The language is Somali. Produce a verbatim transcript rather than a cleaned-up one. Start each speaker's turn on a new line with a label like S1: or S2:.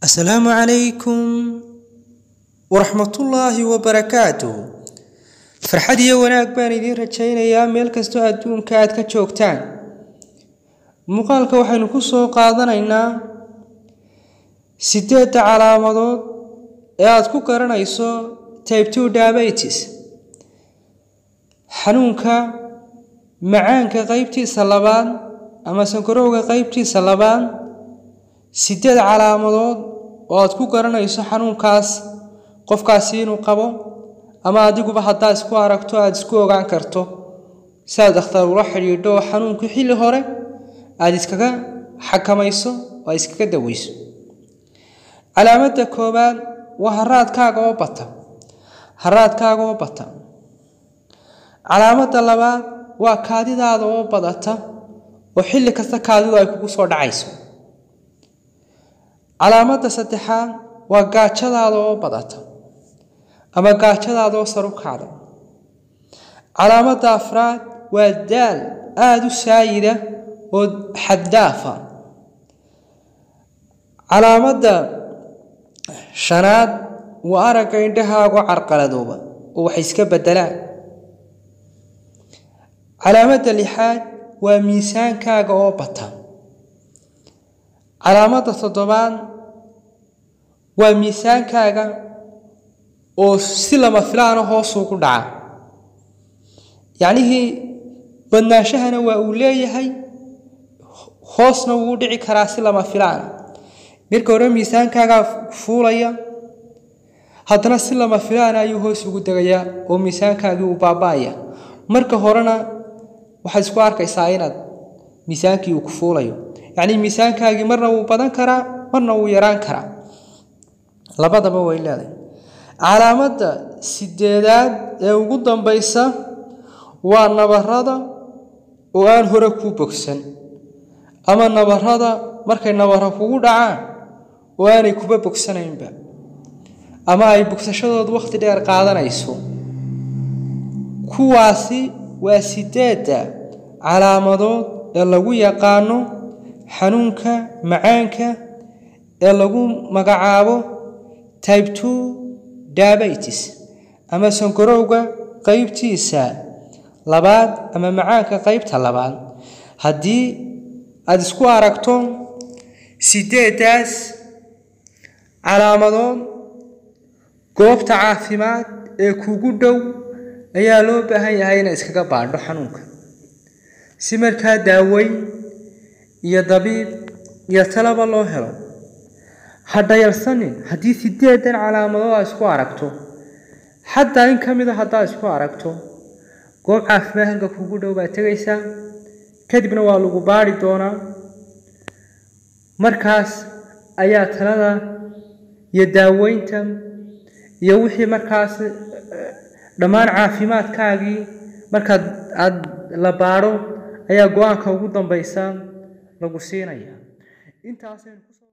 S1: السلام عليكم ورحمة الله وبركاته. فرحدي وناك بان إذين رجعين أيام ميل كستو أدون كاد كتشوكتان مقالك وحين كسو قادنا إنا سيدة علامات اياد كو كارنا يسو تايب تو دايابيتس حنونك معانك قيبتي سلبان أما سنكروك قيبتي سلبان سيدة علامات واد كو كارنا يسو حنونكاس qofkaasi inuu qabo ama adiguba hadaa isku aragto aad isku ogaan karto saad dhakhtar ula xiriidho xanuunku xilli hore aad iskaga xakamayso oo iskaga daweyso. Calaamada koobaad waa haraadkaaga oo bata haraadkaaga oo bata calaamada labaad waa kaadidaada oo badata oo xilli kasta kaadidu ay kugu soo dhacayso. Calaamada saddexaad waa gaajadaada oo badata ama gaajadaada oo sar u kacda. Calaamada afraad waa daal aad u saayida oo xad dhaafa. Calaamada shanaad waa aragga indhahaaga carqaladooba oo wax iska bedelaan. Calaamada lixaad waa miisaankaaga oo bata. Calaamada toddobaad waa miisaankaaga oo si lama filaan hoos ugu dhaca. Yacni badnaashahana waa uu leeyahay hoosna wuu dhici karaa si lama filaan. Marka hore miisaankaaga fuulaya haddana si lama filaan ayuu hoos ugu dagayaa oo miisaankaaga uu baaba'aya. Marka horena waxaad isku arkaysaa inaad miisaankii uu ku fuulayo. Yacni miisaankaagi marna wuu badan karaa marna wuu yaraan karaa. labadaba way leedahay. Calaamada sideedaad ee ugu dambaysa waa nabarrada oo aan hore ku bogsan ama nabarrada markay nabarro kugu dhacaan oo aanay kuba bogsanaynba ama ay bogsashadoodu waqti dheer qaadanayso. Kuwaasi waa sideedda calaamadood ee lagu yaqaano xanuunka macaanka ee lagu magacaabo type two diabetes ama sonkorowga qaybtiisa labaad ama macaanka qaybta labaad. Haddii aad isku aragto sideedaas calaamadood goobta caafimaad ee kugu dhow ayaa loo baahan yahay inaad iskaga baadho xanuunka si markaa daaweyn iyo dabiib iyo talaba loo helo. hadayalsanin haddii sideedan calaamadood aad isku aragto xataa in kamid ah hadaa isku aragto goob caafimaadka kugu dhow baad tagaysaa kadibna waa lagu baari doonaa. markaas ayaa talada iyo daaweynta iyo wixii markaas dhammaan caafimaadkaagii markaad aad la baaro ayaa go'aanka ugu dambaysa lagu siinayaa. intaas